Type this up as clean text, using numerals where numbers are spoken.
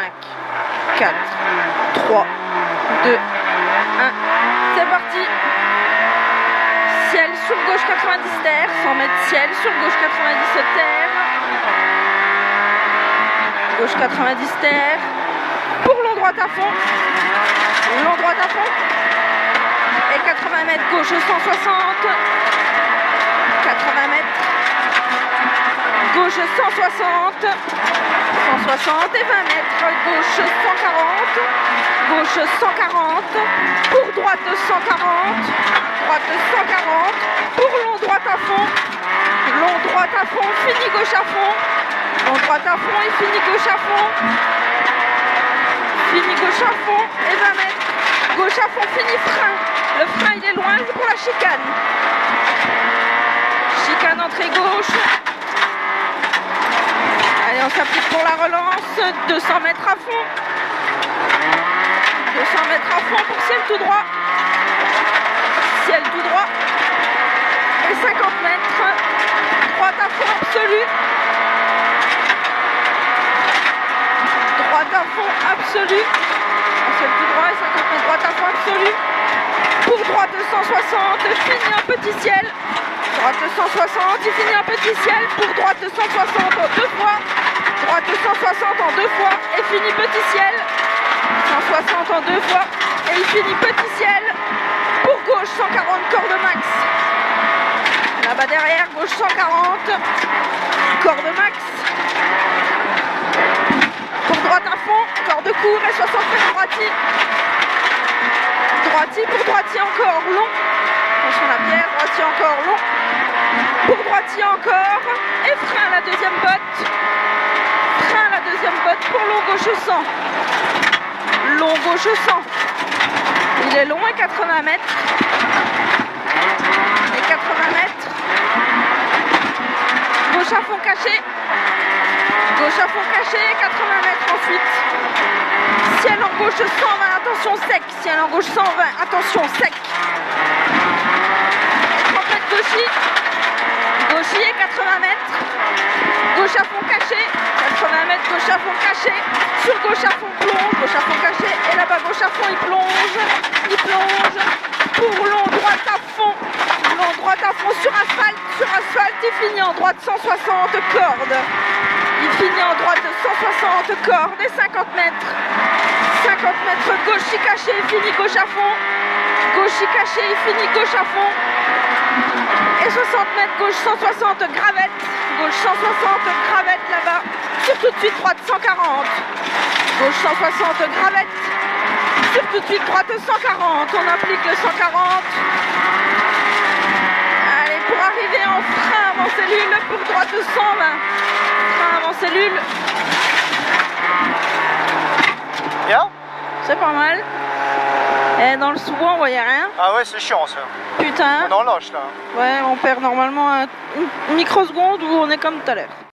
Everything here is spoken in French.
4, 3, 2, 1. C'est parti. Ciel sur gauche 90 terre, 100 mètres ciel, sur gauche 90 terre. Gauche 90 terre. Pour long droite à fond. Long droite à fond. Et 80 mètres gauche 160. 80 mètres. Gauche 160. 160 et 20 mètres. Gauche 140. Gauche 140. Pour droite 140. Droite 140. Pour long droite à fond. Long droite à fond. Fini gauche à fond. Long droite à fond et fini gauche à fond. Fini gauche à fond et 20 mètres. Gauche à fond, fini frein. Le frein il est loin pour la chicane. Chicane entrée gauche. Allez, on s'applique pour la relance. 200 mètres à fond. 200 mètres à fond pour ciel tout droit. Ciel tout droit. Et 50 mètres. Droite à fond absolue. Droite à fond absolue. Ciel tout droit et 50 mètres droite à fond absolue. Pour droite 160, fini en petit ciel. Droite 160, il finit en petit ciel. Pour droite 160 en deux fois. Droite 160 en deux fois et fini petit ciel. 160 en deux fois et il finit petit ciel. Pour gauche 140 corde max. Là-bas derrière, gauche 140. Corde max. Pour droite à fond, corde court et 60 mètres droiti. Droiti pour droiti encore long. Attention la pierre, droiti encore long. Pour droiti encore. Et frein la deuxième botte. Frein la deuxième botte pour long gauche 100. Long gauche 100. Il est long et 80 mètres. Et 80 mètres. Gauche à fond caché. Gauche à fond caché, 80 mètres ensuite. Ciel en gauche 120, attention sec. Ciel en gauche 120, attention sec. 30 mètres gauchis. Gauchis et 80 mètres. Gauche à fond caché. 80 mètres gauche à fond caché. Sur gauche à fond plonge. Gauche à fond caché. Et là-bas gauche à fond il plonge. Il plonge. Pour long droite à fond. Long droite à fond sur asphalte. Sur asphalte il finit en droite 160 cordes. Il finit en droite 160 cordes et 50 mètres. 50 mètres gauche caché, fini gauche à fond. Gauche caché, fini gauche à fond. Et 60 mètres gauche 160 gravette. Gauche 160 gravette là-bas. Sur tout de suite droite 140. Gauche 160 gravette. Sur tout de suite droite 140. On applique le 140. Allez, pour arriver en frein avant cellule, pour droite 120. Avant cellule. Bien. C'est pas mal. Et dans le sous-bois on voyait rien. Ah ouais, c'est chiant ça. Putain. On est en loche là. Ouais, on perd normalement une microseconde où on est comme tout à l'heure.